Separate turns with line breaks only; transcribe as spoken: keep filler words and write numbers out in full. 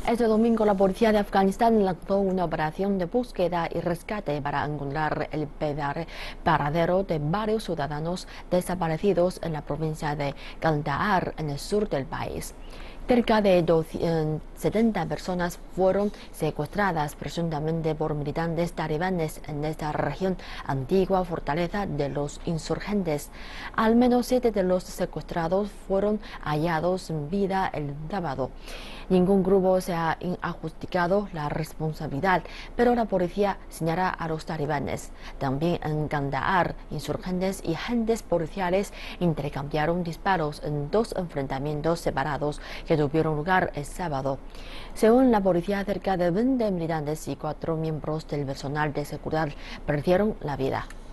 Este domingo la policía de Afganistán lanzó una operación de búsqueda y rescate para encontrar el paradero de varios ciudadanos desaparecidos en la provincia de Kandahar, en el sur del país. Cerca de setenta personas fueron secuestradas presuntamente por militantes talibanes en esta región, antigua fortaleza de los insurgentes. Al menos siete de los secuestrados fueron hallados en vida el sábado. Ningún grupo se ha adjudicado la responsabilidad, pero la policía señala a los talibanes. También en Kandahar, insurgentes y agentes policiales intercambiaron disparos en dos enfrentamientos separados que tuvieron lugar el sábado. Según la policía, cerca de veinte militantes y cuatro miembros del personal de seguridad perdieron la vida.